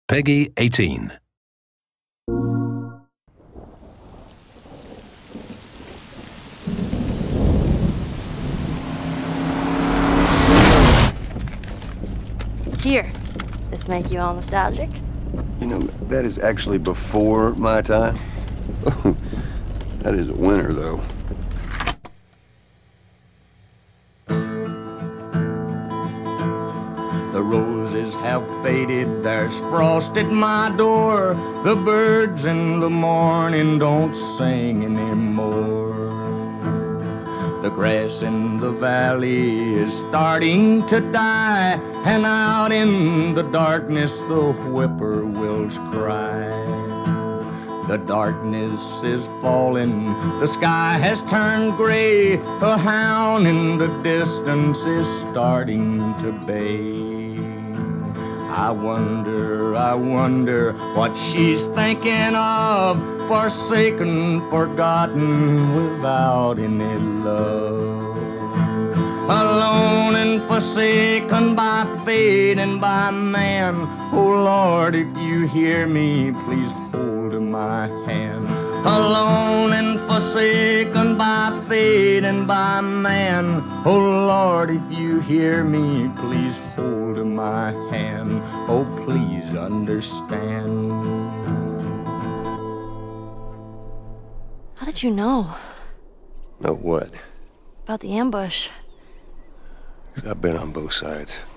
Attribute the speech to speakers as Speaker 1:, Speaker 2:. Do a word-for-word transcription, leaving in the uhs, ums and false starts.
Speaker 1: Peggy eighteen.
Speaker 2: Here, this make you all nostalgic?
Speaker 3: You know, that is actually before my time. That is a winner, though.
Speaker 4: The roses have faded, there's frost at my door. The birds in the morning don't sing anymore. The grass in the valley is starting to die, and out in the darkness the whippoorwills cry. The darkness is falling, the sky has turned gray. A hound in the distance is starting to bay. I wonder, I wonder what she's thinking of, forsaken, forgotten, without any love. Alone and forsaken by fate and by man. Oh Lord, if you hear me, please hold my hand. Alone and forsaken by fate and by man. Oh Lord, if you hear me, please hold my hand. Oh, please understand.
Speaker 2: How did you know?
Speaker 3: Know what?
Speaker 2: About the ambush?
Speaker 3: I've been on both sides.